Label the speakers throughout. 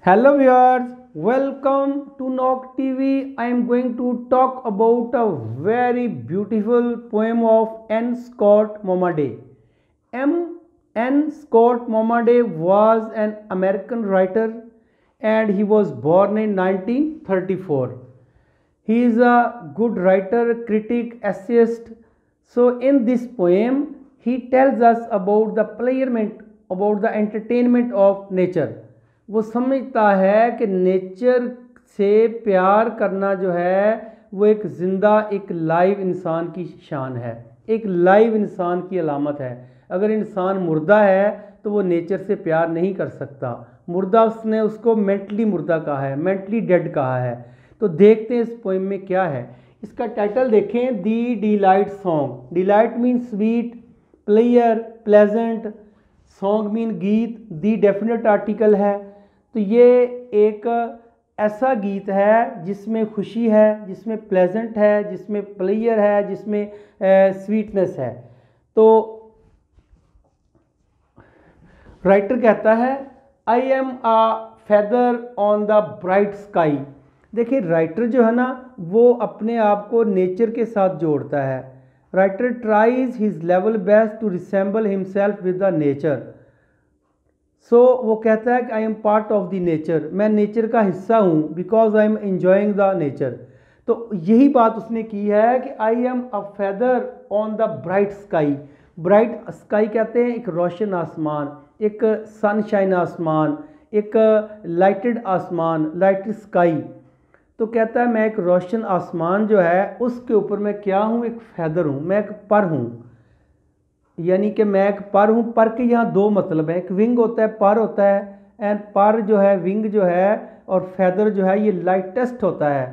Speaker 1: Hello viewers, welcome to Knock TV. I am going to talk about a very beautiful poem of N. Scott Momaday. N. Scott Momaday was an American writer and he was born in 1934. He is a good writer, critic, essayist. So in this poem, he tells us about the entertainment of nature. वो समझता है कि nature से प्यार करना जो है वो एक ज़िंदा एक लाइव इंसान की शान है, एक लाइव इंसान की अलामत है। अगर इंसान मुर्दा है तो वो नेचर से प्यार नहीं कर सकता। मुर्दा उसने उसको मेंटली मुर्दा कहा है, मेंटली डेड कहा है। तो देखते हैं इस पोएम में क्या है। इसका टाइटल देखें, the delight song. Delight mean sweet, player, pleasant, song mean गीत, दी डेफिनेट आर्टिकल है। तो ये एक ऐसा गीत है जिसमें खुशी है, जिसमें प्लेजेंट है, जिसमें प्लेयर है, जिसमें स्वीटनेस है। तो राइटर कहता है, I am a feather on the bright sky. देखिए राइटर जो है ना वो अपने आप को नेचर के साथ जोड़ता है। Writer tries his level best to resemble himself with the nature. सो वो कहता है कि I am part of the nature, मैं नेचर का हिस्सा हूँ, because I am enjoying the nature. तो यही बात उसने की है कि I am a feather on the bright sky. Bright sky कहते हैं एक रोशन आसमान, एक सनशाइन आसमान, एक लाइटेड आसमान, लाइटेड स्काई। तो कहता है मैं एक रोशन आसमान जो है उसके ऊपर मैं क्या हूँ, एक फेदर हूँ, मैं एक पर हूँ। यानी कि मैं एक पर हूँ। पर के यहाँ दो मतलब है, एक विंग होता है, पर होता है। एंड पर जो है, विंग जो है, और फेदर जो है ये लाइटेस्ट होता है,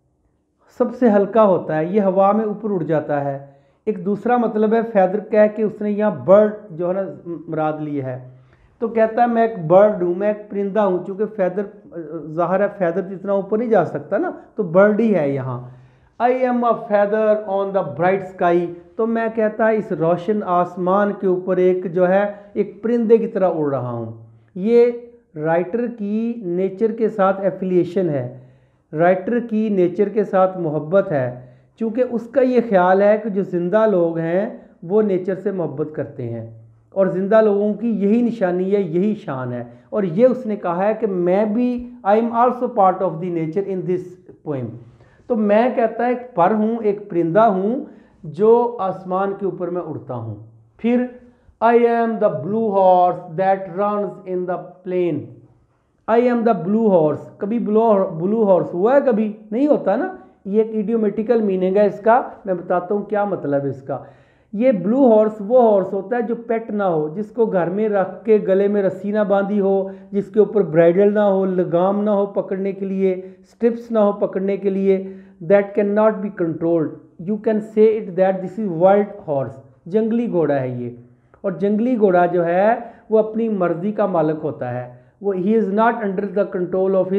Speaker 1: सबसे हल्का होता है, ये हवा में ऊपर उड़ जाता है। एक दूसरा मतलब है फेदर कह के उसने यहाँ बर्ड जो है ना मुराद ली है। तो कहता है मैं एक बर्ड हूँ, मैं एक परिंदा हूँ, चूँकि फेदर ज़ाहिर है फेदर जितना ऊपर नहीं जा सकता ना, तो बर्ड ही है यहाँ। I am a feather on the bright sky. तो मैं कहता है इस रोशन आसमान के ऊपर एक जो है एक परिंदे की तरह उड़ रहा हूँ। ये राइटर की नेचर के साथ एफिलिएशन है, राइटर की नेचर के साथ मोहब्बत है। चूँकि उसका ये ख्याल है कि जो ज़िंदा लोग हैं वो नेचर से मोहब्बत करते हैं और ज़िंदा लोगों की यही निशानी है, यही शान है। और ये उसने कहा है कि मैं भी I am also part of the nature in this poem. तो मैं कहता है एक पर हूँ, एक परिंदा हूँ जो आसमान के ऊपर मैं उड़ता हूँ। फिर I am the blue horse that runs in the plain. I am the blue horse. कभी ब्लू हॉर्स हुआ है? कभी नहीं होता ना। ये एक इडियोमेटिकल मीनिंग है इसका, मैं बताता हूँ क्या मतलब है इसका। ये ब्लू हॉर्स वो हॉर्स होता है जो पेट ना हो, जिसको घर में रख के गले में रस्सी ना बांधी हो, जिसके ऊपर ब्राइडल ना हो, लगाम ना हो पकड़ने के लिए, स्ट्रिप्स ना हो पकड़ने के लिए, that can not be controlled. You can say it that this is wild horse. जंगली घोड़ा है ये। और जंगली घोड़ा जो है वो अपनी मर्जी का मालिक होता है। वो he is not under the control of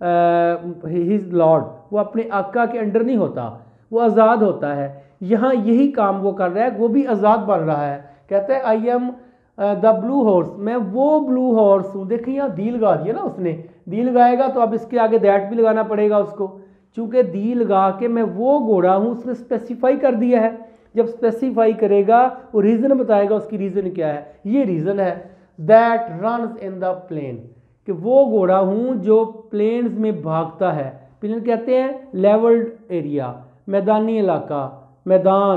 Speaker 1: his lord. वो अपने आका के अंडर नहीं होता, वो आज़ाद होता है। यहाँ यही काम वो कर रहा है, वो भी आज़ाद बन रहा है। कहता है I am the blue horse, मैं वो ब्लू हॉर्स हूँ। देखिए यहाँ दी लगा दिया ना उसने, दी लगाएगा तो अब इसके आगे दैट भी लगाना पड़ेगा उसको। चूँकि दी लगा के मैं वो घोड़ा हूँ, उसने स्पेसिफाई कर दिया है। जब स्पेसिफाई करेगा वो रीज़न बताएगा, उसकी रीज़न क्या है। ये रीज़न है that runs in the plain, कि वो घोड़ा हूँ जो प्लेन्स में भागता है। प्लेन कहते हैं लेवल्ड एरिया, मैदानी इलाका, मैदान,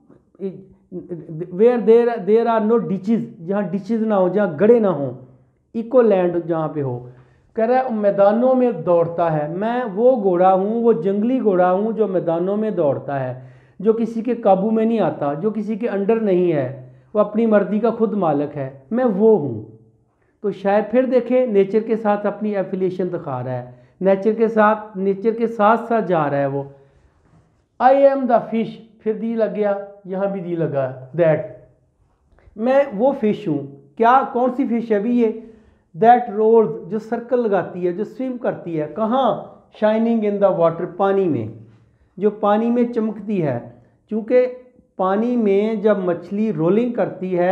Speaker 1: where there are no ditches, जहाँ डिचेज ना हो, जहाँ गड़े ना हो, इको लैंड जहाँ पे हो। कह रहा है मैदानों में दौड़ता है। मैं वो घोड़ा हूँ, वो जंगली घोड़ा हूँ जो मैदानों में दौड़ता है, जो किसी के काबू में नहीं आता, जो किसी के अंडर नहीं है, वो अपनी मर्जी का खुद मालिक है, मैं वो हूँ। तो शायद फिर देखें नेचर के साथ अपनी एफिलिएशन दिखा रहा है, नेचर के साथ साथ जा रहा है वो। आई एम द फिश, फिर दी लग गया, यहाँ भी दी लगा दैट, मैं वो फिश हूँ। क्या, कौन सी फिश है भी ये? दैट रोल्स, जो सर्कल लगाती है, जो स्विम करती है। कहाँ? शाइनिंग इन द वाटर, पानी में, जो पानी में चमकती है। क्योंकि पानी में जब मछली रोलिंग करती है,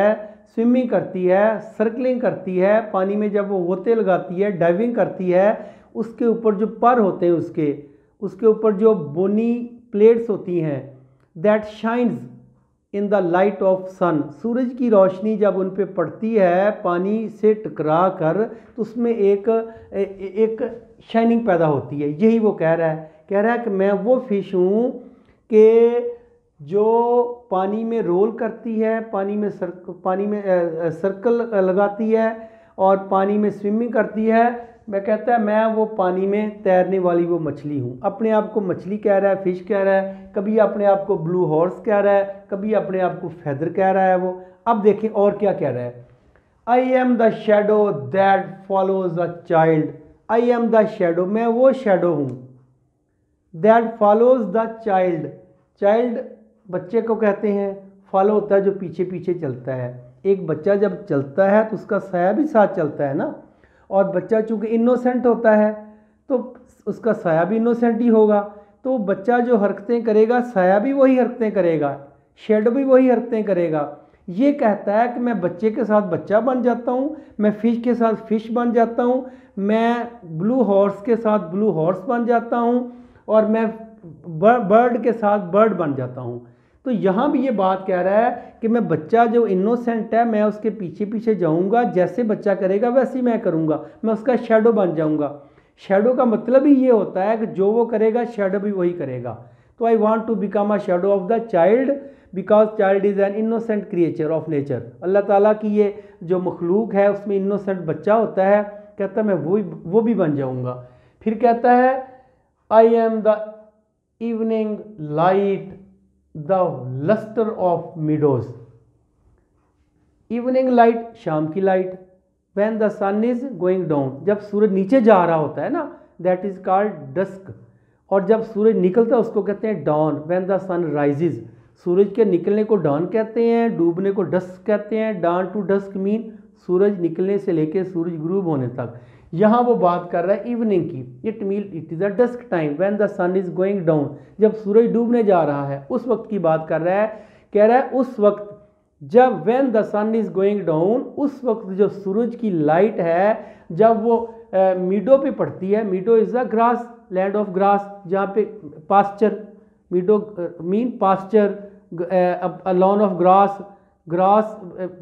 Speaker 1: स्विमिंग करती है, सर्कलिंग करती है, पानी में जब वो गोते लगाती है, डाइविंग करती है, उसके ऊपर जो पर होते हैं उसके ऊपर जो बोनी प्लेट्स होती हैं, that shines in the light of sun, सूरज की रोशनी जब उन पे पड़ती है पानी से टकरा कर तो उसमें एक शाइनिंग पैदा होती है। यही वो कह रहा है कि मैं वो फिश हूँ कि जो पानी में रोल करती है, पानी में सर्कल लगाती है और पानी में स्विमिंग करती है। मैं कहता है मैं वो पानी में तैरने वाली वो मछली हूँ। अपने आप को मछली कह रहा है, फिश कह रहा है, कभी अपने आप को ब्लू हॉर्स कह रहा है, कभी अपने आप को फेदर कह रहा है वो। अब देखें और क्या कह रहा है, I am the shadow that follows a child. I am the shadow, मैं वो शेडो हूँ, that follows the child. Child बच्चे को कहते हैं, फॉलो होता है जो पीछे पीछे चलता है। एक बच्चा जब चलता है तो उसका साया भी साथ चलता है ना, और बच्चा चूँकि इनोसेंट होता है तो उसका साया भी इनोसेंट ही होगा। तो बच्चा जो हरकतें करेगा साया भी वही हरकतें करेगा, शेडो भी वही हरकतें करेगा। ये कहता है कि मैं बच्चे के साथ बच्चा बन जाता हूँ, मैं फ़िश के साथ फ़िश बन जाता हूँ, मैं ब्लू हॉर्स के साथ ब्लू हॉर्स बन जाता हूँ, और मैं बर्ड के साथ बर्ड बन जाता हूँ। तो यहाँ भी ये बात कह रहा है कि मैं बच्चा जो इनोसेंट है मैं उसके पीछे पीछे जाऊँगा, जैसे बच्चा करेगा वैसे ही मैं करूँगा, मैं उसका शेडो बन जाऊँगा। शेडो का मतलब ही ये होता है कि जो वो करेगा शेडो भी वही करेगा। तो I want to become a shadow of the child because child is an innocent creature of nature. अल्लाह ताला की ये जो मखलूक है उसमें इनोसेंट बच्चा होता है, कहता है मैं वो भी बन जाऊँगा। फिर कहता है I am the evening light the lustre of meadows. Evening light शाम की light, when the sun is going down, जब सूरज नीचे जा रहा होता है ना, दैट इज कॉल्ड डस्क। और जब सूरज निकलता है उसको कहते हैं dawn. When the sun rises, सूरज के निकलने को डॉन कहते हैं, डूबने को डस्क कहते हैं। डॉन टू डस्क मीन सूरज निकलने से लेकर सूरज गुरूब होने तक। यहाँ वो बात कर रहा है इवनिंग की, it is a dusk time when the sun is going down, जब सूरज डूबने जा रहा है उस वक्त की बात कर रहा है। कह रहा है उस वक्त जब when the sun is going down, उस वक्त जो सूरज की लाइट है जब वो मीडो पे पड़ती है। Meadow is a grass, land of grass, जहाँ पे pasture, meadow mean pasture, a lawn of grass, grass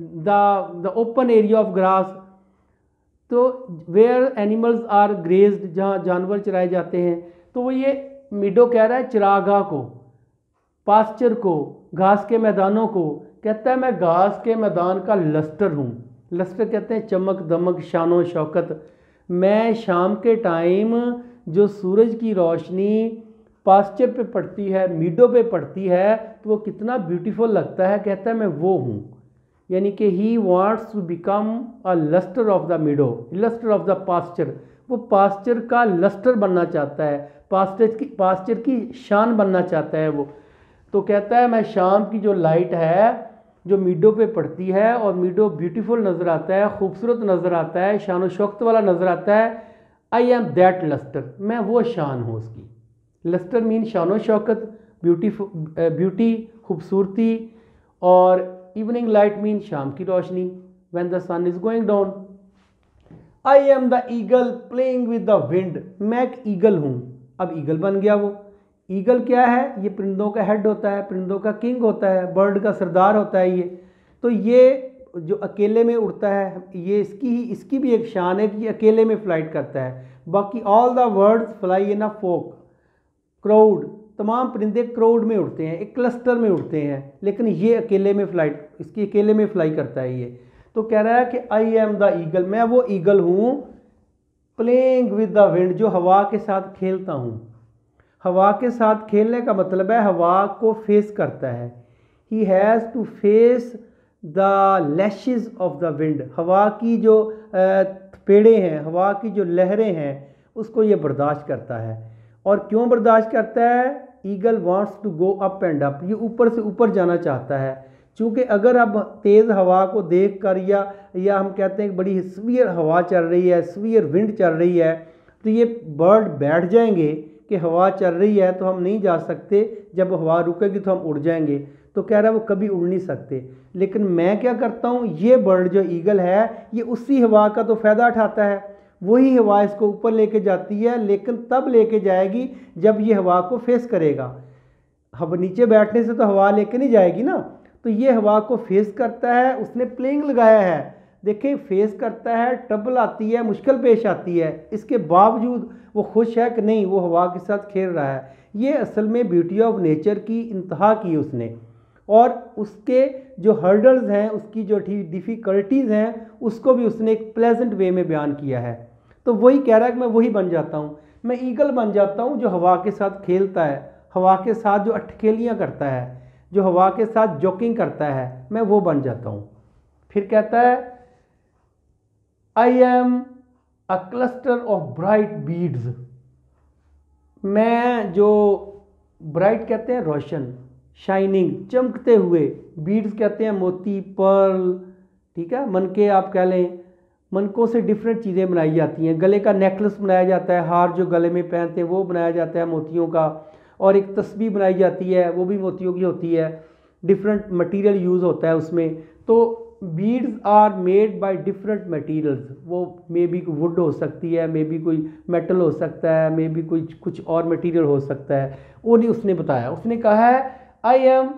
Speaker 1: the open area of grass. तो वेयर एनिमल्स आर ग्रेज्ड, जहाँ जानवर चराए जाते हैं। तो वो ये मीडो कह रहा है चरागाह को, पास्चर को, घास के मैदानों को। कहता है मैं घास के मैदान का लस्टर हूँ। लस्टर कहते हैं चमक दमक शानो शौकत। मैं शाम के टाइम जो सूरज की रोशनी पास्चर पे पड़ती है, मीडो पे पड़ती है, तो वो कितना ब्यूटीफुल लगता है। कहता है मैं वो हूँ, यानी कि he wants to become a lustre of the meadow, lustre of the pasture. वो पास्चर का लस्टर बनना चाहता है, पास्चर की शान बनना चाहता है वो। तो कहता है मैं शाम की जो लाइट है जो मीडो पे पड़ती है, और मीडो ब्यूटीफुल नज़र आता है, खूबसूरत नज़र आता है, शान शौकत वाला नज़र आता है। आई एम दैट लस्टर, मैं वो शान हूँ उसकी। लस्टर मीन शान शौकत, ब्यूटी, खूबसूरती। और इवनिंग लाइट मीन शाम की रोशनी, when the sun is going down. I am the eagle playing with the wind, मैं एक ईगल हूँ। अब ईगल बन गया वो। ईगल क्या है? ये परिंदों का हेड होता है, परिंदों का किंग होता है, बर्ड का सरदार होता है ये। तो ये जो अकेले में उड़ता है, ये इसकी भी एक शान है कि ये अकेले में फ्लाइट करता है। बाकी all the birds fly in a flock, crowd, तमाम परिंदे क्राउड में उड़ते हैं, एक क्लस्टर में उड़ते हैं, लेकिन ये अकेले में इसकी अकेले में फ्लाई करता है ये। तो कह रहा है कि आई एम द ईगल, मैं वो ईगल हूँ, प्लेइंग विद द विंड, जो हवा के साथ खेलता हूँ। हवा के साथ खेलने का मतलब है हवा को फेस करता है। He has to face the lashes of the wind, हवा की जो पेड़े हैं, हवा की जो लहरें हैं, उसको ये बर्दाश्त करता है। और क्यों बर्दाश्त करता है? Eagle wants to go up and up, ये ऊपर से ऊपर जाना चाहता है। क्योंकि अगर अब तेज़ हवा को देख कर या हम कहते हैं बड़ी स्फीयर हवा चल रही है, स्फीयर विंड चल रही है, तो ये बर्ड बैठ जाएंगे कि हवा चल रही है तो हम नहीं जा सकते, जब हवा रुकेगी तो हम उड़ जाएंगे। तो कह रहा है वो कभी उड़ नहीं सकते। लेकिन मैं क्या करता हूँ, ये बर्ड जो ईगल है ये उसी हवा का तो फ़ायदा उठाता है, वही हवा इसको ऊपर लेके जाती है, लेकिन तब लेके जाएगी जब ये हवा को फेस करेगा। अब नीचे बैठने से तो हवा लेके नहीं जाएगी ना, तो ये हवा को फेस करता है। उसने प्लेइंग लगाया है, देखिए फेस करता है, ट्रबल आती है, मुश्किल पेश आती है, इसके बावजूद वो खुश है कि नहीं वो हवा के साथ खेल रहा है। ये असल में ब्यूटी ऑफ नेचर की इंतहा की उसने, और उसके जो हर्डल्स हैं, उसकी जो डिफ़िकल्टीज़ हैं, उसको भी उसने एक प्लेजेंट वे में बयान किया है। तो वही कह रहा है कि मैं वही बन जाता हूँ, मैं ईगल बन जाता हूँ जो हवा के साथ खेलता है, हवा के साथ जो अटखेलियाँ करता है, जो हवा के साथ जोकिंग करता है, मैं वो बन जाता हूँ। फिर कहता है I am a cluster of bright beads. मैं जो ब्राइट कहते हैं रोशन, शाइनिंग, चमकते हुए, बीड्स कहते हैं मोती, पर्ल, ठीक है, मनके आप कह लें। मनकों से डिफरेंट चीज़ें बनाई जाती हैं, गले का नेकलेस बनाया जाता है, हार जो गले में पहनते हैं वो बनाया जाता है मोतियों का, और एक तस्बीह बनाई जाती है वो भी मोतियों की होती है, डिफरेंट मटेरियल यूज़ होता है उसमें। तो beads are made by different materials, वो मे बी वुड हो सकती है, मे बी कोई मेटल हो सकता है, मे बी कोई कुछ और मटेरियल हो सकता है, वो नहीं उसने बताया। उसने कहा है I am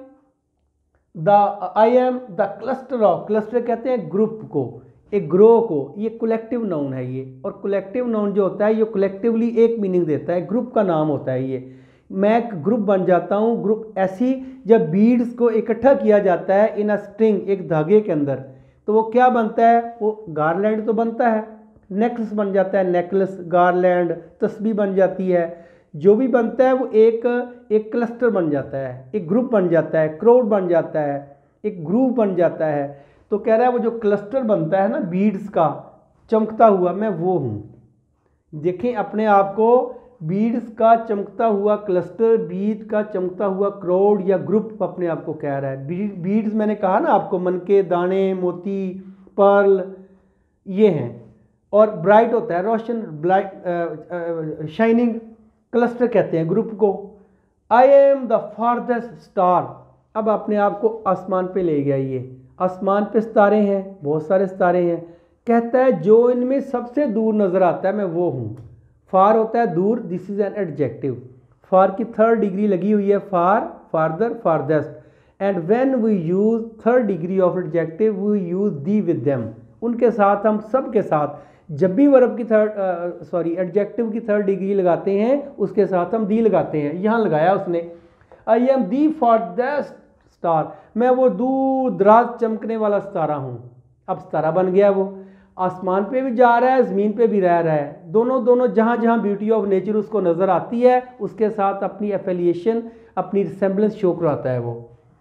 Speaker 1: the cluster of, cluster कहते हैं ग्रुप को, एक ग्रोह को, ये कलेक्टिव नाउन है ये, और कलेक्टिव नाउन जो होता है ये कलेक्टिवली एक मीनिंग देता है, ग्रुप का नाम होता है ये। मैं एक ग्रुप बन जाता हूँ, ग्रुप ऐसी जब बीड्स को इकट्ठा किया जाता है इन अ स्ट्रिंग, एक धागे के अंदर, तो वो क्या बनता है, वो गारलैंड तो बनता है, नेकलेस बन जाता है, नेकलेस, गारलैंड, तस्बीह बन जाती है, जो भी बनता है वो एक क्लस्टर बन जाता है, एक ग्रुप बन जाता है, क्राउड बन जाता है, एक ग्रुप बन जाता है। तो कह रहा है वो जो क्लस्टर बनता है ना बीड्स का चमकता हुआ, मैं वो हूँ। देखें अपने आप को, बीड्स का चमकता हुआ क्लस्टर, बीड का चमकता हुआ क्राउड या ग्रुप अपने आप को कह रहा है। बीड्स मैंने कहा ना आपको, मन के दाने, मोती, पर्ल, ये हैं। और ब्राइट होता है रोशन, ब्राइट, शाइनिंग, क्लस्टर कहते हैं ग्रुप को। I am the farthest star, अब अपने आप को आसमान पे ले गया, ये आसमान पे सितारे हैं, बहुत सारे सितारे हैं, कहता है जो इनमें सबसे दूर नज़र आता है मैं वो हूँ। फार होता है दूर, this is an adjective, far की थर्ड डिग्री लगी हुई है, far, farther, farthest, and when we use third degree of adjective we use the with them, उनके साथ, हम सब के साथ, जब भी वर्ब की एडजेक्टिव की थर्ड डिग्री लगाते हैं उसके साथ हम दी लगाते हैं, यहाँ लगाया उसने। I am the farthest star, मैं वो दूर दराज चमकने वाला सितारा हूँ। अब सितारा बन गया, वो आसमान पे भी जा रहा है, ज़मीन पे भी रह रहा है, दोनों जहाँ जहाँ ब्यूटी ऑफ नेचर उसको नज़र आती है उसके साथ अपनी एफिलिएशन, अपनी रिसेम्बलेंस शो कराता है वो।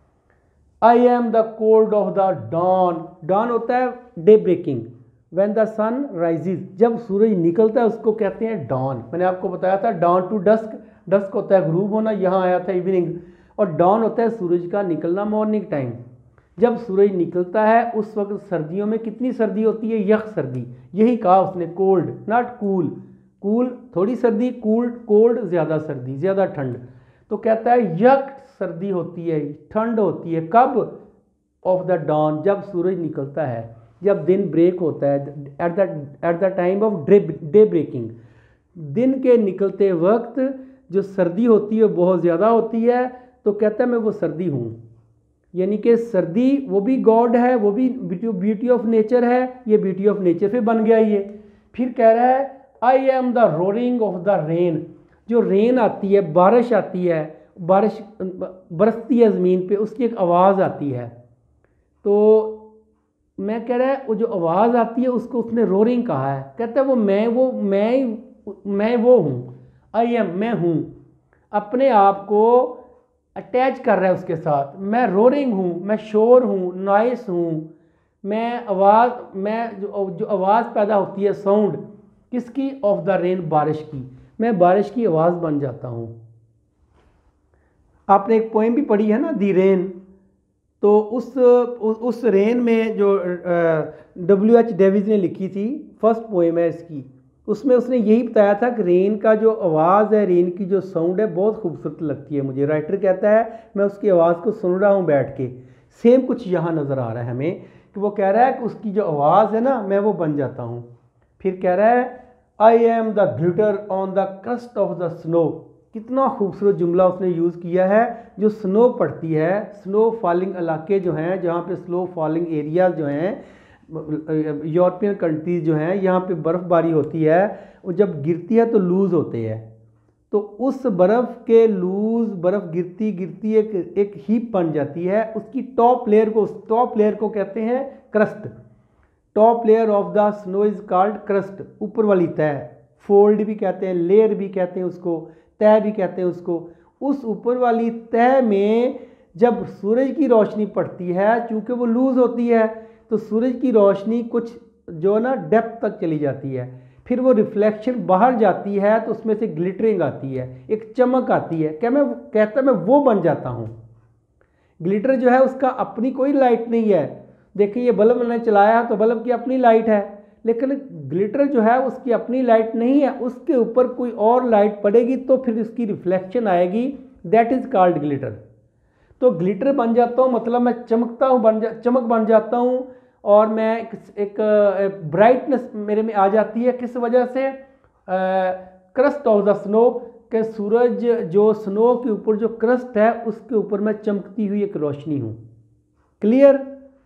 Speaker 1: I am the cold of the dawn, dawn होता है day breaking, when the sun rises, जब सूरज निकलता है उसको कहते हैं डॉन। मैंने आपको बताया था डॉन टू डस्क, डस्क होता है ग्रूब होना, यहाँ आया था इवनिंग, और डॉन होता है सूरज का निकलना, मॉर्निंग टाइम। जब सूरज निकलता है उस वक्त सर्दियों में कितनी सर्दी होती है, यख सर्दी, यही कहा उसने, कोल्ड नॉट कूल, कूल थोड़ी सर्दी, कोल्ड ज़्यादा सर्दी, ज़्यादा ठंड। तो कहता है यक सर्दी होती है, ठंड होती है, कब, ऑफ द डॉन, जब सूरज निकलता है, जब दिन ब्रेक होता है, at the time of day breaking, दिन के निकलते वक्त जो सर्दी होती है बहुत ज़्यादा होती है। तो कहता है मैं वो सर्दी हूँ, यानी कि सर्दी वो भी गॉड है, वो भी ब्यूटी ऑफ नेचर है, ये ब्यूटी ऑफ नेचर पे बन गया ये। फिर कह रहा है I am the roaring of the rain, जो रेन आती है, बारिश आती है, बारिश बरसती है ज़मीन पे, उसकी एक आवाज़ आती है। तो मैं कह रहा है वो जो आवाज़ आती है उसको उसने रोरिंग कहा है। कहता है मैं वो हूँ, आई एम, मैं हूँ, अपने आप को अटैच कर रहा है उसके साथ, मैं रोरिंग हूँ, मैं शोर हूँ, नॉइस हूँ, मैं आवाज़, मैं जो आवाज़ पैदा होती है, साउंड किसकी, ऑफ द रेन, बारिश की, मैं बारिश की आवाज़ बन जाता हूँ। आपने एक पोएम भी पढ़ी है ना, दी रेन, तो उस रेन में जो W.H. डेविस ने लिखी थी, फर्स्ट पोएम है इसकी, उसमें उसने यही बताया था कि रेन का जो आवाज़ है, रेन की जो साउंड है बहुत खूबसूरत लगती है मुझे। राइटर कहता है मैं उसकी आवाज़ को सुन रहा हूँ बैठ के। सेम कुछ यहाँ नज़र आ रहा है हमें कि वो कह रहा है कि उसकी जो आवाज़ है ना, मैं वो बन जाता हूँ। फिर कह रहा है I am the glitter on the crust of the snow. कितना खूबसूरत जुमला उसने यूज़ किया है। जो स्नो पड़ती है, स्नो फॉलिंग इलाके जो हैं, जहाँ पे स्नो फॉलिंग एरियाज जो हैं, यूरोपियन कंट्रीज जो हैं, यहाँ पे बर्फ़बारी होती है, वो जब गिरती है तो लूज़ होते हैं। तो उस बर्फ़ के लूज़ बर्फ़ गिरती गिरती एक हीप बन जाती है। उसकी टॉप लेयर को कहते हैं crust. Top layer of the snow is called crust, ऊपर वाली तह। फोल्ड भी कहते हैं, लेयर भी कहते हैं उसको, तह भी कहते हैं उसको। उस ऊपर वाली तह में जब सूरज की रोशनी पड़ती है, चूँकि वो लूज़ होती है, तो सूरज की रोशनी कुछ जो ना डेप्थ तक चली जाती है, फिर वो रिफ्लेक्शन बाहर जाती है, तो उसमें से ग्लिटरिंग आती है, एक चमक आती है। क्या मैं कहता मैं वो बन जाता हूँ। ग्लिटर जो है उसका अपनी कोई लाइट नहीं है। देखिए ये बल्ब मैंने चलाया तो बल्ब की अपनी लाइट है, लेकिन ग्लिटर जो है उसकी अपनी लाइट नहीं है, उसके ऊपर कोई और लाइट पड़ेगी तो फिर उसकी रिफ्लेक्शन आएगी, दैट इज़ कॉल्ड ग्लिटर। तो ग्लिटर बन जाता हूँ मतलब मैं चमकता हूँ, चमक बन जाता हूँ, और मैं एक ब्राइटनेस मेरे में आ जाती है। किस वजह से? क्रस्ट ऑफ द स्नो, के सूरज जो स्नो के ऊपर जो क्रस्ट है उसके ऊपर मैं चमकती हुई एक रोशनी हूँ। Clear?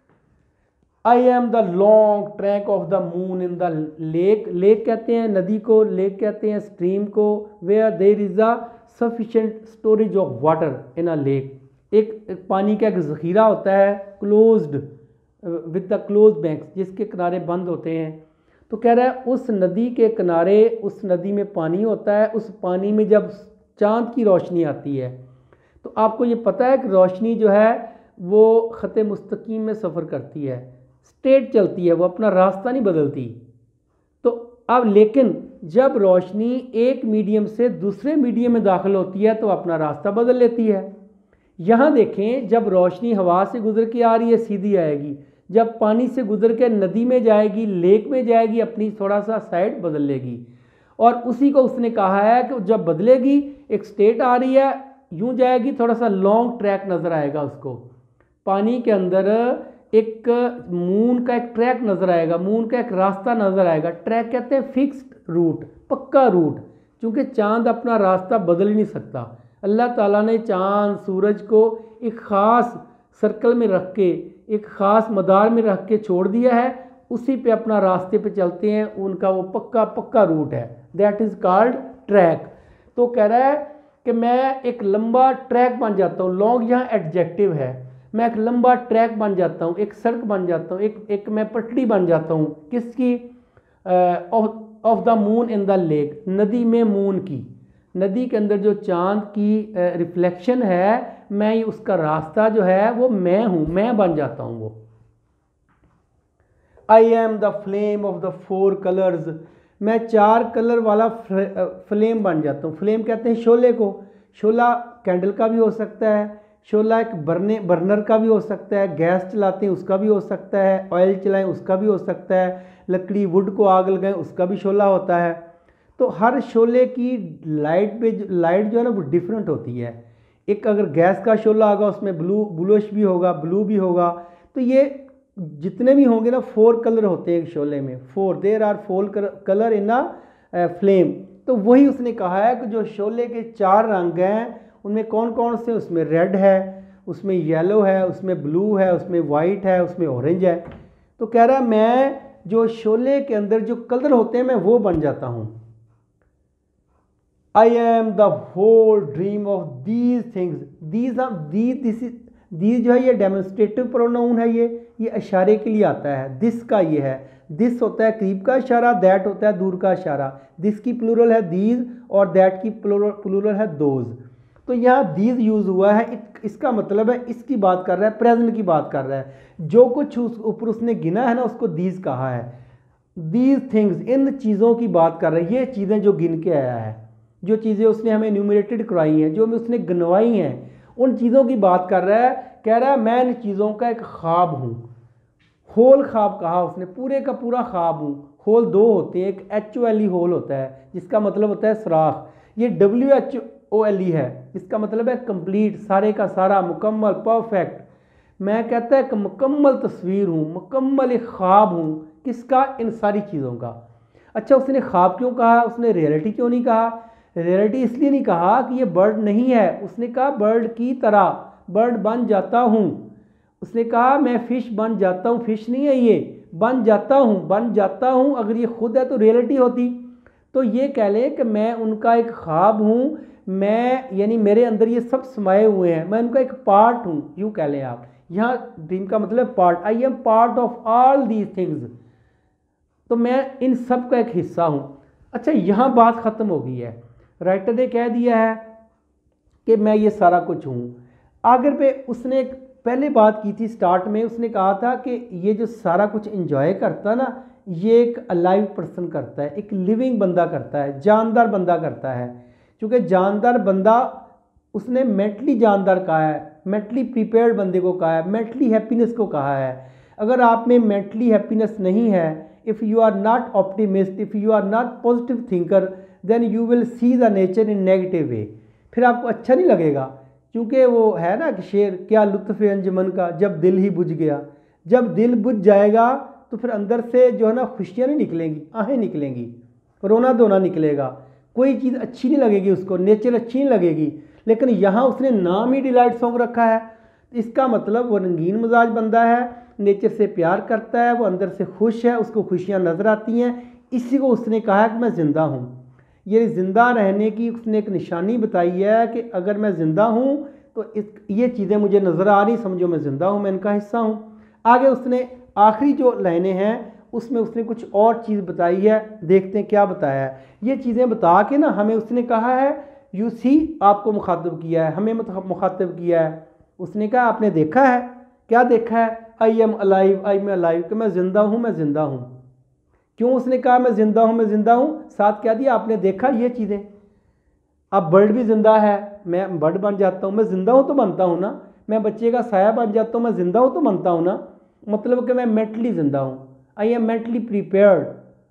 Speaker 1: I am the long track of the moon in the lake. Lake कहते हैं नदी को, लेक कहते हैं स्ट्रीम को, where there is a sufficient storage of water in a lake. एक पानी का एक ज़ख़ीरा होता है, closed with the close banks, जिसके किनारे बंद होते हैं। तो कह रहा है उस नदी के किनारे, उस नदी में पानी होता है, उस पानी में जब चाँद की रोशनी आती है, तो आपको ये पता है कि रोशनी जो है वो ख़त मुस्तकीम में सफ़र करती है, स्ट्रेट चलती है, वो अपना रास्ता नहीं बदलती। तो अब लेकिन जब रोशनी एक मीडियम से दूसरे मीडियम में दाखिल होती है तो अपना रास्ता बदल लेती है। यहाँ देखें, जब रोशनी हवा से गुजर के आ रही है सीधी आएगी, जब पानी से गुजर के नदी में जाएगी, लेक में जाएगी, अपनी थोड़ा सा साइड बदल लेगी। और उसी को उसने कहा है कि जब बदलेगी, एक स्टेट आ रही है, यूं जाएगी, थोड़ा सा लॉन्ग ट्रैक नज़र आएगा उसको। पानी के अंदर एक मून का एक ट्रैक नज़र आएगा, मून का एक रास्ता नज़र आएगा। ट्रैक कहते हैं फिक्स्ड रूट, पक्का रूट, क्योंकि चाँद अपना रास्ता बदल ही नहीं सकता। अल्लाह ताला ने चाँद सूरज को एक ख़ास सर्कल में रख के, एक ख़ास मदार में रख के छोड़ दिया है, उसी पे अपना रास्ते पे चलते हैं, उनका वो पक्का रूट है, दैट इज़ कॉल्ड ट्रैक। तो कह रहा है कि मैं एक लंबा ट्रैक बन जाता हूँ, लॉन्ग यहाँ एडजेक्टिव है, मैं एक लंबा ट्रैक बन जाता हूँ, एक सड़क बन जाता हूँ, एक मैं पटड़ी बन जाता हूँ। किसकी? Of the moon in the lake, नदी में मून की, नदी के अंदर जो चाँद की रिफ्लेक्शन है, मैं उसका रास्ता जो है वो मैं हूँ, मैं बन जाता हूँ वो। I am the flame of the 4 colours, मैं 4 कलर वाला फ्लेम बन जाता हूँ। फ्लेम कहते हैं शोले को। शोला कैंडल का भी हो सकता है, शोला एक बर्नर का भी हो सकता है, गैस चलाते हैं उसका भी हो सकता है, ऑयल चलाएं उसका भी हो सकता है, लकड़ी वुड को आग लगाएं उसका भी शोला होता है। तो हर शोले की लाइट जो है ना वो डिफरेंट होती है। एक अगर गैस का शोला होगा उसमें ब्लूइश भी होगा, ब्लू भी होगा। तो ये जितने भी होंगे ना 4 कलर होते हैं एक शोले में, 4 there are 4 colour in a flame. तो वही उसने कहा है कि जो शोले के 4 रंग हैं उनमें कौन कौन से? उसमें रेड है, उसमें येलो है, उसमें ब्लू है, उसमें वाइट है, उसमें ऑरेंज है। तो कह रहा है मैं जो शोले के अंदर जो कलर होते हैं मैं वो बन जाता हूँ। I am the whole dream of these things. These जो है ये डेमोन्स्ट्रेटिव प्रोनाउन है, ये इशारे के लिए आता है। दिस का ये है, दिस होता है करीब का इशारा, दैट होता है दूर का इशारा। दिस की प्लूरल है दीज और दैट की प्लूरल है दोज। तो यहाँ दीज यूज़ हुआ है, इसका मतलब है इसकी बात कर रहा है, प्रेजेंट की बात कर रहा है। जो कुछ ऊपर उसने गिना है ना उसको दीज कहा है। दीज थिंग्स, इन चीज़ों की बात कर रहा है, ये चीज़ें जो गिन के आया है, जो चीज़ें उसने हमें न्यूमरेटेड करवाई हैं, जो उसने गिनवाई हैं, उन चीज़ों की बात कर रहा है। कह रहा है मैं इन चीज़ों का एक ख्वाब हूँ। होल ख्वाब कहा उसने, पूरे का पूरा ख्वाब हूँ। होल दो होते हैं, एक HOLE होल होता है जिसका मतलब होता है सुराख, ये WHOLE है, इसका मतलब है कंप्लीट, सारे का सारा, मुकम्मल, परफेक्ट। मैं कहता है कि मुकम्मल तस्वीर हूँ, मुकम्मल एक ख्वाब हूँ, किसका? इन सारी चीज़ों का। अच्छा, उसने ख्वाब क्यों कहा, उसने रियलिटी क्यों नहीं कहा? रियलिटी इसलिए नहीं कहा कि ये बर्ड नहीं है, उसने कहा बर्ड की तरह, बर्ड बन जाता हूँ। उसने कहा मैं फ़िश बन जाता हूँ, फ़िश नहीं है ये, बन जाता हूँ, बन जाता हूँ। अगर ये खुद है तो रियलिटी होती। तो ये कह लें कि मैं उनका एक ख्वाब हूँ, मैं यानी मेरे अंदर ये सब समाये हुए हैं, मैं उनका एक पार्ट हूँ, यूँ कह लें आप। यहाँ ड्रीम का मतलब part, I am part of all these things, तो मैं इन सब का एक हिस्सा हूँ। अच्छा, यहाँ बात ख़त्म हो गई है, राइटर ने कह दिया है कि मैं ये सारा कुछ हूँ। आगे पे उसने एक पहले बात की थी स्टार्ट में, उसने कहा था कि ये जो सारा कुछ एंजॉय करता ना, ये एक अलाइव पर्सन करता है, एक लिविंग बंदा करता है, जानदार बंदा करता है। क्योंकि जानदार बंदा, उसने मेंटली जानदार कहा है, मेंटली प्रिपेयर्ड बंदे को कहा है, मेंटली हैप्पीनेस को कहा है। अगर आप में मेंटली हैप्पीनेस नहीं है, if you are not optimist, if you are not positive thinker, then you will see the nature in negative way, फिर आपको अच्छा नहीं लगेगा। क्योंकि वो है ना कि शेर, क्या लुत्फ़ अंजुमन का जब दिल ही बुझ गया। जब दिल बुझ जाएगा तो फिर अंदर से जो है ना खुशियाँ नहीं निकलेंगी, आहें निकलेंगी, रोना धोना निकलेगा, कोई चीज़ अच्छी नहीं लगेगी उसको, नेचर अच्छी नहीं लगेगी। लेकिन यहाँ उसने नाम ही डिलाइट सॉन्ग रखा है, इसका मतलब वो रंगीन मिजाज बंदा है, नेचर से प्यार करता है, वो अंदर से खुश है, उसको खुशियाँ नज़र आती हैं। इसी को उसने कहा कि मैं ज़िंदा हूँ। ये ज़िंदा रहने की उसने एक निशानी बताई है कि अगर मैं ज़िंदा हूँ तो ये चीज़ें मुझे नज़र आ रही, समझो मैं ज़िंदा हूँ, मैं इनका हिस्सा हूँ। आगे उसने आखिरी जो लाइनें हैं उसमें उसने कुछ और चीज़ बताई है, देखते हैं क्या बताया है। ये चीज़ें बता के ना हमें उसने कहा है, यू सी, आपको मुखातब किया है, हमें मुखातब किया है। उसने कहा आपने देखा है, क्या देखा है? I am alive, I am alive, कि मैं ज़िंदा हूँ, मैं ज़िंदा हूँ। क्यों उसने कहा मैं ज़िंदा हूँ, मैं ज़िंदा हूँ? साथ क्या दिया, आपने देखा ये चीज़ें। अब बर्ड भी ज़िंदा है, मैं बर्ड बन जाता हूँ, मैं ज़िंदा हूँ तो बनता हूँ ना। मैं बच्चे का साया बन जाता हूँ, मैं ज़िंदा हूँ तो बनता हूँ ना। मतलब कि मैं मेंटली ज़िंदा हूँ, I am mentally prepared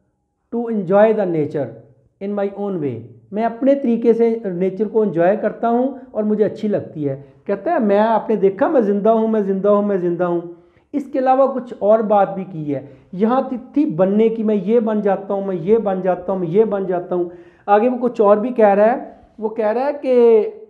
Speaker 1: to enjoy the nature in my own way. मैं अपने तरीके से नेचर को एंजॉय करता हूँ और मुझे अच्छी लगती है। कहता है मैं, आपने देखा मैं ज़िंदा हूँ, मैं ज़िंदा हूँ, मैं ज़िंदा हूँ। इसके अलावा कुछ और बात भी की है यहाँ थी बनने की, मैं ये बन जाता हूँ, मैं ये बन जाता हूँ, मैं ये बन जाता हूँ। आगे वो कुछ और भी कह रहा है, वो कह रहा है कि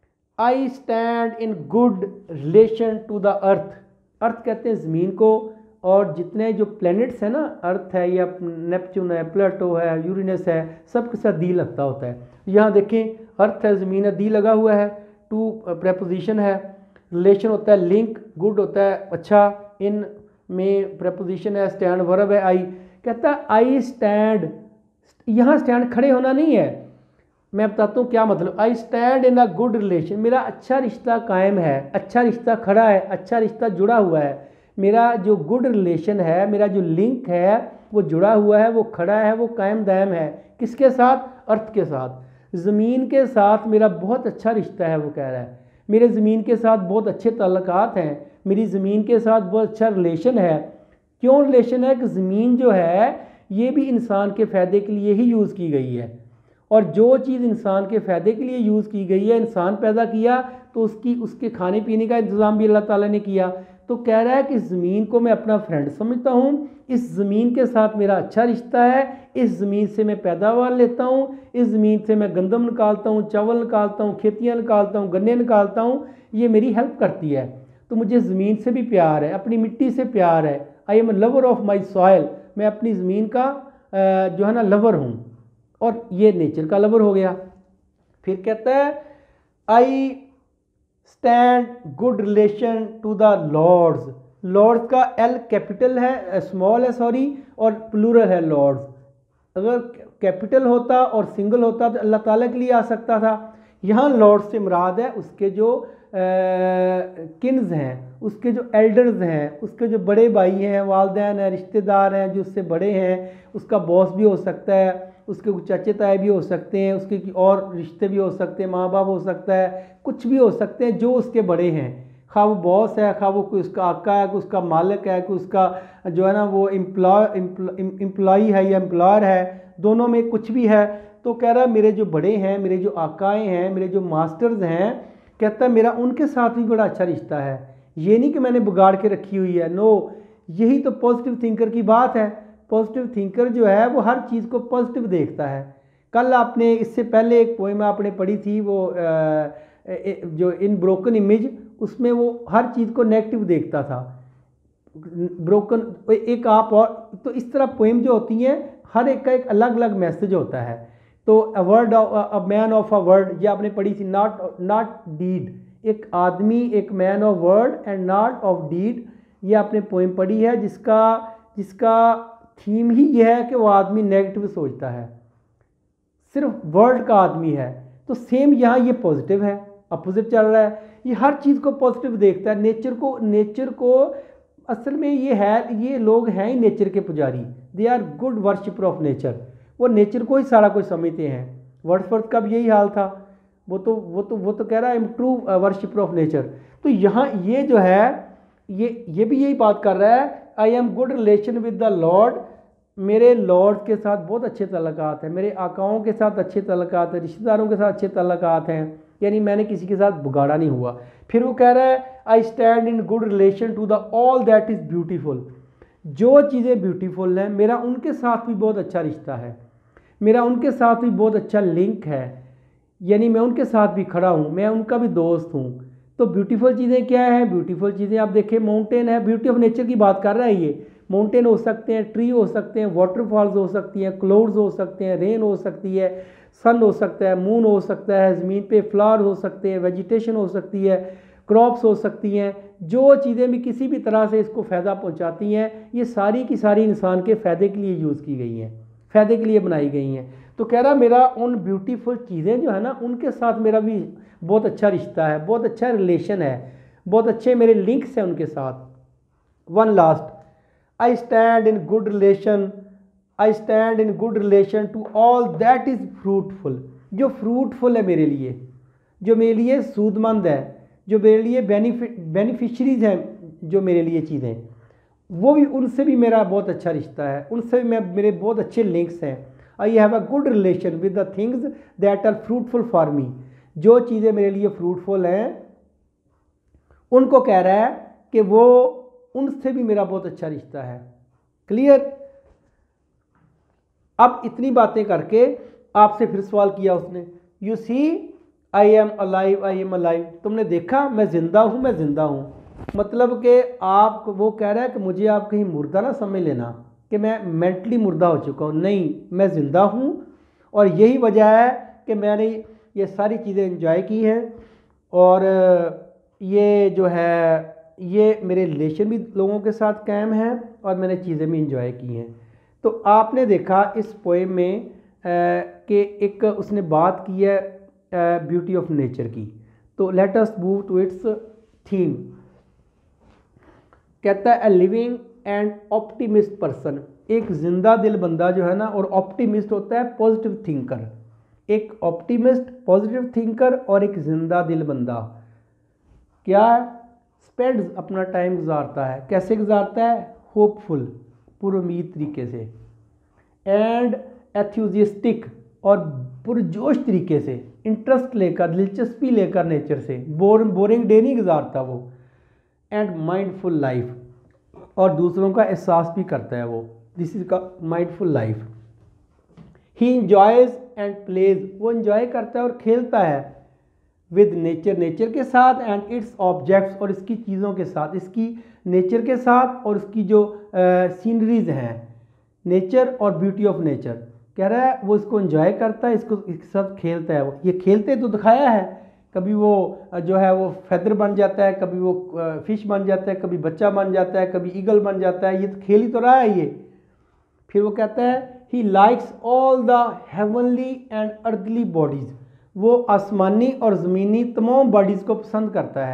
Speaker 1: I stand in good relation to the earth. Earth कहते हैं ज़मीन को, और जितने जो प्लैनेट्स हैं ना, अर्थ है या नेपच्यून है, प्लूटो है, यूरेनस है, सब के साथ दी लगता होता है। यहाँ देखें अर्थ है, ज़मीन है, दी लगा हुआ है, टू प्रेपोजिशन है, रिलेशन होता है लिंक, गुड होता है अच्छा, इन में प्रेपोजिशन है, स्टैंड वर्ब है आई। कहता है आई स्टैंड, यहाँ स्टैंड खड़े होना नहीं है, मैं बताता हूँ क्या मतलब। I stand in a good relation, मेरा अच्छा रिश्ता कायम है, अच्छा रिश्ता खड़ा है, अच्छा रिश्ता जुड़ा हुआ है। मेरा जो गुड रिलेशन है, मेरा जो लिंक है वो जुड़ा हुआ है, वो खड़ा है, वो कायम दायम है। किसके साथ? अर्थ के साथ, ज़मीन के साथ मेरा बहुत अच्छा रिश्ता है। वो कह रहा है मेरे ज़मीन के साथ बहुत अच्छे ताल्लुकात हैं, मेरी ज़मीन के साथ बहुत अच्छा रिलेशन है। क्यों रिलेशन है? कि ज़मीन जो है ये भी इंसान के फ़ायदे के लिए ही यूज़ की गई है, और जो चीज़ इंसान के फ़ायदे के लिए यूज़ की गई है, इंसान पैदा किया तो उसके खाने पीने का इंतज़ाम भी अल्लाह ताला ने किया। तो कह रहा है कि ज़मीन को मैं अपना फ्रेंड समझता हूँ, इस ज़मीन के साथ मेरा अच्छा रिश्ता है, इस ज़मीन से मैं पैदावार लेता हूँ, इस ज़मीन से मैं गंदम निकालता हूँ, चावल निकालता हूँ, खेतियाँ निकालता हूँ, गन्ने निकालता हूँ, ये मेरी हेल्प करती है। तो मुझे ज़मीन से भी प्यार है, अपनी मिट्टी से प्यार है। I am lover of my soil, मैं अपनी ज़मीन का जो है ना लवर हूँ, और ये नेचर का लवर हो गया। फिर कहता है I stand good relation to the lords. Lords का एल कैपिटल है, स्मॉल है सॉरी, और प्लूरल है लॉर्ड्स। अगर कैपिटल होता और सिंगल होता तो अल्लाह ताला के लिए आ सकता था। यहाँ लॉर्ड्स से मुराद है उसके जो किन्स हैं, उसके जो एल्डर्स हैं, उसके जो बड़े भाई हैं, वालदैन हैं, रिश्तेदार हैं जो उससे बड़े हैं, उसका बॉस भी हो सकता है, उसके कुछ चाचे ताए भी हो सकते हैं, उसके और रिश्ते भी हो सकते हैं, माँ बाप हो सकता है, कुछ भी हो सकते हैं जो उसके बड़े हैं। खा वो बॉस है, खा वो कोई उसका आका है, कोई उसका मालिक है, कोई उसका जो है ना वो एम्प्लॉय है या एम्प्लॉयर है, दोनों में कुछ भी है। तो कह रहा है मेरे जो बड़े हैं, मेरे जो आकाएँ हैं, मेरे जो मास्टर्स हैं, कहता है मेरा उनके साथ भी बड़ा अच्छा रिश्ता है। ये नहीं कि मैंने बिगाड़ के रखी हुई है, नो। यही तो पॉजिटिव थिंकर की बात है। पॉजिटिव थिंकर जो है वो हर चीज़ को पॉजिटिव देखता है। कल आपने इससे पहले एक पोएम आपने पढ़ी थी, वो जो इन ब्रोकन इमेज, उसमें वो हर चीज़ को नेगेटिव देखता था। ब्रोकन एक आप और, तो इस तरह पोएम जो होती हैं हर एक का एक अलग अलग मैसेज होता है। तो a word a man of a word, ये आपने पढ़ी थी, नॉट डीड, एक आदमी एक man of word and not of deed, ये आपने पोएम पढ़ी है, जिसका थीम ही यह है कि वो आदमी नेगेटिव सोचता है, सिर्फ वर्ड का आदमी है। तो सेम यहाँ ये पॉजिटिव है, अपोजिट चल रहा है, ये हर चीज़ को पॉजिटिव देखता है। नेचर को असल में ये लोग हैं ही नेचर के पुजारी, they are good worshipper of nature. वो नेचर को ही सारा कुछ समझते हैं। वर्ड्सवर्थ का भी यही हाल था, वो तो कह रहा है I am true worshipper of nature. तो यहाँ ये जो है ये भी यही बात कर रहा है, I am good relation with the lord, मेरे लॉर्ड के साथ बहुत अच्छे तल्लुकात हैं, मेरे आकाओं के साथ अच्छे तल्लुकात हैं, रिश्तेदारों के साथ अच्छे तल्लुकात हैं, यानी मैंने किसी के साथ बिगाड़ा नहीं हुआ। फिर वो कह रहा है I stand in good relation to the all that is beautiful, जो चीज़ें ब्यूटीफुल हैं मेरा उनके साथ भी बहुत अच्छा रिश्ता है, मेरा उनके साथ भी बहुत अच्छा लिंक है, यानी मैं उनके साथ भी खड़ा हूँ, मैं उनका भी दोस्त हूँ। तो ब्यूटीफुल चीज़ें क्या है? ब्यूटीफुल चीज़ें आप देखें, माउंटेन है, ब्यूटी ऑफ नेचर की बात कर रहा है ये। माउंटेन हो सकते हैं, ट्री हो सकते हैं, वाटरफॉल्स हो सकती हैं, क्लाउड्स हो सकते हैं, रेन हो सकती है, सन हो सकता है, मून हो सकता है, ज़मीन पे फ्लावर हो सकते हैं, वेजिटेशन हो सकती है, क्रॉप्स हो सकती हैं। जो चीज़ें भी किसी भी तरह से इसको फ़ायदा पहुंचाती हैं, ये सारी की सारी इंसान के फ़ायदे के लिए यूज़ की गई हैं, फ़ायदे के लिए बनाई गई हैं। तो कह रहा मेरा उन ब्यूटीफुल चीज़ें जो है ना, उनके साथ मेरा भी बहुत अच्छा रिश्ता है, बहुत अच्छा रिलेशन है, बहुत अच्छे मेरे लिंक्स हैं उनके साथ। One last, I stand in good relation to all that is fruitful, जो फ्रूटफुल है मेरे लिए, जो मेरे लिए सूदमंद है, जो मेरे लिए बेनिफिशरीज हैं, जो मेरे लिए चीज़ें, वो भी उनसे भी मेरा बहुत अच्छा रिश्ता है, उनसे भी मेरे बहुत अच्छे लिंक्स हैं। I have a good relation with the things that are fruitful for me, जो चीज़ें मेरे लिए फ्रूटफुल हैं उनको कह रहा है कि वो उनसे भी मेरा बहुत अच्छा रिश्ता है। क्लियर? अब इतनी बातें करके आपसे फिर सवाल किया उसने, you see I am alive, तुमने देखा मैं ज़िंदा हूँ। मतलब कि आप, वो कह रहा है कि मुझे आप कहीं मुर्दा ना समझ लेना कि मैं मेंटली मुर्दा हो चुका हूँ, नहीं, मैं ज़िंदा हूँ। और यही वजह है कि मैंने ये सारी चीज़ें एंजॉय की हैं, और ये जो है ये मेरे रिलेशन भी लोगों के साथ कायम है, और मैंने चीज़ें भी एंजॉय की हैं। तो आपने देखा इस पोएम में कि एक उसने बात की है ब्यूटी ऑफ नेचर की। तो let us move to its theme. कहता है a living and optimist person, एक जिंदा दिल बंदा जो है ना, और ऑप्टिमिस्ट होता है पॉजिटिव थिंकर। एक ऑप्टिमिस्ट पॉजिटिव थिंकर और एक जिंदा दिल बंदा क्या स्पेंड्स अपना टाइम गुजारता है, कैसे गुजारता है? होपफुल, पुरुमीद तरीके से, एंड एथ्यूजिस्टिक, और पुरजोश तरीके से, इंटरेस्ट लेकर, दिलचस्पी लेकर नेचर से, बोरिंग डे नहीं गुजारता वो, एंड माइंडफुल लाइफ, और दूसरों का एहसास भी करता है वो, दिस इज का mindful life. He enjoys and plays, वो इंजॉय करता है और खेलता है विद नेचर, नेचर के साथ, एंड इट्स ऑब्जेक्ट्स, और इसकी चीज़ों के साथ, इसकी नेचर के साथ, और उसकी जो सीनरीज हैं, नेचर और ब्यूटी ऑफ नेचर। कह रहा है वो इसको एंजॉय करता है, इसके साथ खेलता है। वो ये खेलते तो दिखाया है, कभी वो जो है वो फेदर बन जाता है, कभी वो फिश बन जाता है, कभी बच्चा बन जाता है, कभी ईगल बन जाता है, ये तो खेल ही तो रहा है ये। फिर वो कहता है he likes all the heavenly and earthly bodies, वो आसमानी और ज़मीनी तमाम बॉडीज़ को पसंद करता है।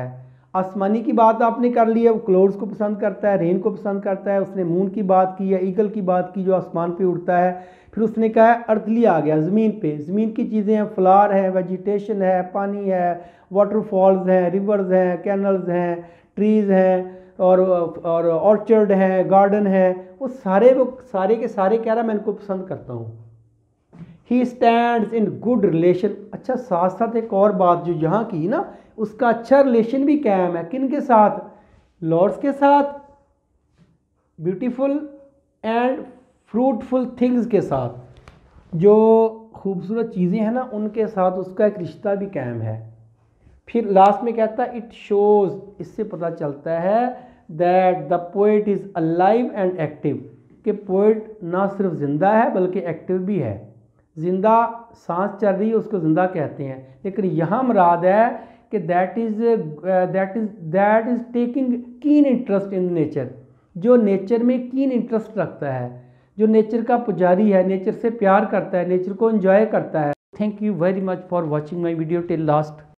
Speaker 1: आसमानी की बात आपने कर ली है, वो क्लाउड्स को पसंद करता है, रेन को पसंद करता है। उसने मून की बात की है, ईगल की बात की जो आसमान पे उड़ता है। फिर उसने कहा है अर्थली आ गया, ज़मीन पे, ज़मीन की चीज़ें हैं, फ्लावर है, वेजिटेशन है, पानी है, वाटरफॉल्स हैं, रिवर्स हैं, कैनल्स हैं, ट्रीज़ हैं और ऑर्चर्ड हैं, गार्डन है, वो सारे के सारे कह रहा मैं इनको पसंद करता हूँ। He stands in good relation. अच्छा, साथ साथ एक और बात जो यहाँ की ना, उसका अच्छा रिलेशन भी कायम है। किन के साथ? लॉर्ड्स के साथ, ब्यूटीफुल एंड फ्रूटफुल थिंग्स के साथ, जो खूबसूरत चीज़ें हैं ना उनके साथ उसका एक रिश्ता भी कायम है। फिर लास्ट में कहता है इट शोज़, इससे पता चलता है that the poet is alive and active, कि पोइट ना सिर्फ ज़िंदा है बल्कि एक्टिव भी है। ज़िंदा सांस चल रही है उसको ज़िंदा कहते हैं, लेकिन यहाँ मुराद है कि that is taking keen interest in nature, जो नेचर में कीन इंटरेस्ट रखता है, जो नेचर का पुजारी है, नेचर से प्यार करता है, नेचर को एंजॉय करता है। Thank you very much for watching my video till last.